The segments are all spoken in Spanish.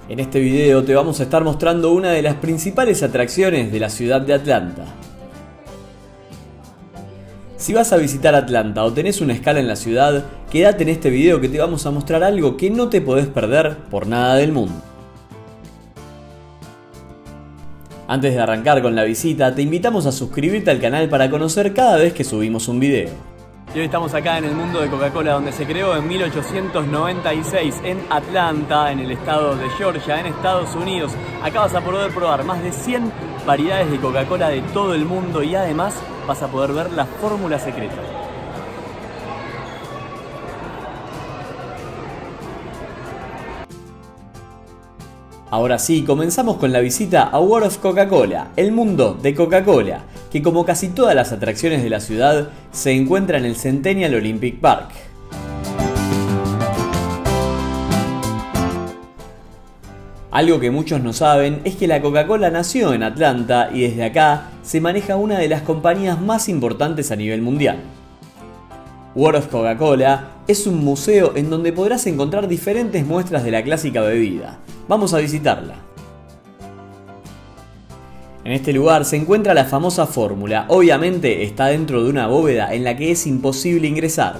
En este video te vamos a estar mostrando una de las principales atracciones de la ciudad de Atlanta. Si vas a visitar Atlanta o tenés una escala en la ciudad, quédate en este video que te vamos a mostrar algo que no te podés perder por nada del mundo. Antes de arrancar con la visita, te invitamos a suscribirte al canal para conocer cada vez que subimos un video. Y hoy estamos acá en el mundo de Coca-Cola, donde se creó en 1896 en Atlanta, en el estado de Georgia, en Estados Unidos. Acá vas a poder probar más de 100 variedades de Coca-Cola de todo el mundo y además vas a poder ver la fórmula secreta. Ahora sí, comenzamos con la visita a World of Coca-Cola, el mundo de Coca-Cola, que como casi todas las atracciones de la ciudad, se encuentra en el Centennial Olympic Park. Algo que muchos no saben es que la Coca-Cola nació en Atlanta y desde acá se maneja una de las compañías más importantes a nivel mundial. World of Coca-Cola es un museo en donde podrás encontrar diferentes muestras de la clásica bebida. Vamos a visitarla. En este lugar se encuentra la famosa fórmula, obviamente está dentro de una bóveda en la que es imposible ingresar.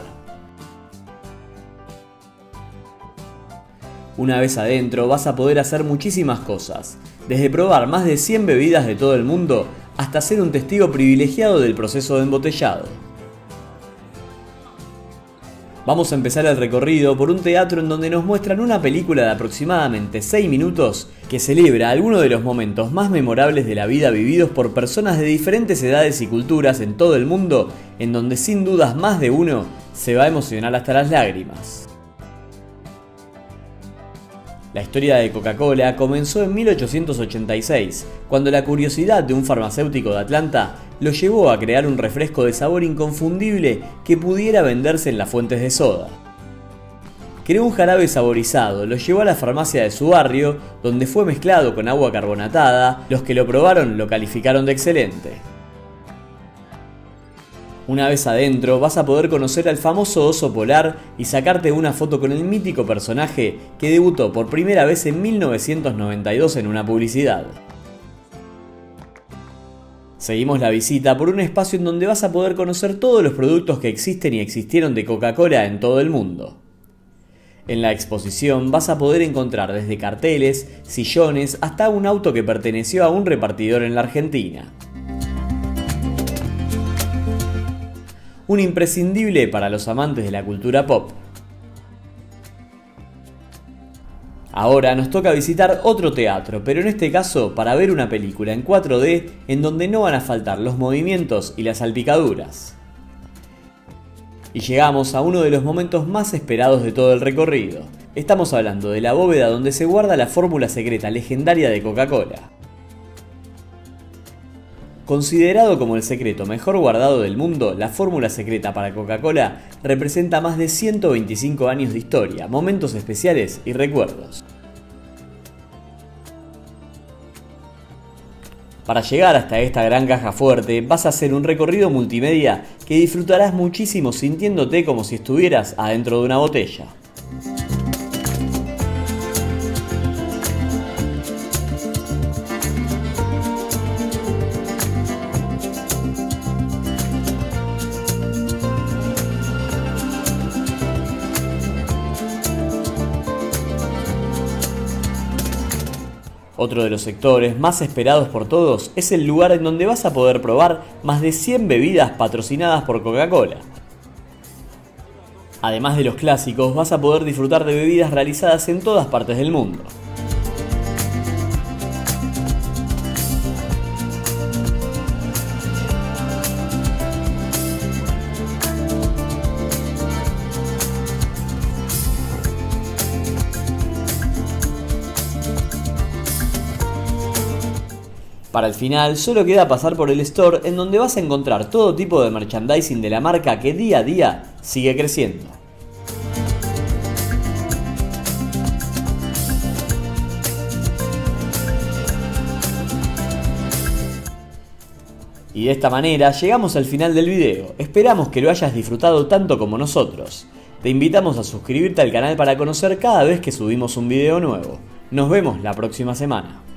Una vez adentro vas a poder hacer muchísimas cosas, desde probar más de 100 bebidas de todo el mundo hasta ser un testigo privilegiado del proceso de embotellado. Vamos a empezar el recorrido por un teatro en donde nos muestran una película de aproximadamente 6 minutos que celebra algunos de los momentos más memorables de la vida vividos por personas de diferentes edades y culturas en todo el mundo, en donde sin dudas más de uno se va a emocionar hasta las lágrimas. La historia de Coca-Cola comenzó en 1886, cuando la curiosidad de un farmacéutico de Atlanta lo llevó a crear un refresco de sabor inconfundible que pudiera venderse en las fuentes de soda. Creó un jarabe saborizado, lo llevó a la farmacia de su barrio, donde fue mezclado con agua carbonatada. Los que lo probaron lo calificaron de excelente. Una vez adentro vas a poder conocer al famoso oso polar y sacarte una foto con el mítico personaje que debutó por primera vez en 1992 en una publicidad. Seguimos la visita por un espacio en donde vas a poder conocer todos los productos que existen y existieron de Coca-Cola en todo el mundo. En la exposición vas a poder encontrar desde carteles, sillones, hasta un auto que perteneció a un repartidor en la Argentina. Un imprescindible para los amantes de la cultura pop. Ahora nos toca visitar otro teatro, pero en este caso para ver una película en 4D en donde no van a faltar los movimientos y las salpicaduras. Y llegamos a uno de los momentos más esperados de todo el recorrido. Estamos hablando de la bóveda donde se guarda la fórmula secreta legendaria de Coca-Cola. Considerado como el secreto mejor guardado del mundo, la fórmula secreta para Coca-Cola representa más de 125 años de historia, momentos especiales y recuerdos. Para llegar hasta esta gran caja fuerte, vas a hacer un recorrido multimedia que disfrutarás muchísimo sintiéndote como si estuvieras adentro de una botella. Otro de los sectores más esperados por todos es el lugar en donde vas a poder probar más de 100 bebidas patrocinadas por Coca-Cola. Además de los clásicos, vas a poder disfrutar de bebidas realizadas en todas partes del mundo. Para el final solo queda pasar por el store en donde vas a encontrar todo tipo de merchandising de la marca que día a día sigue creciendo. Y de esta manera llegamos al final del video. Esperamos que lo hayas disfrutado tanto como nosotros. Te invitamos a suscribirte al canal para conocer cada vez que subimos un video nuevo. Nos vemos la próxima semana.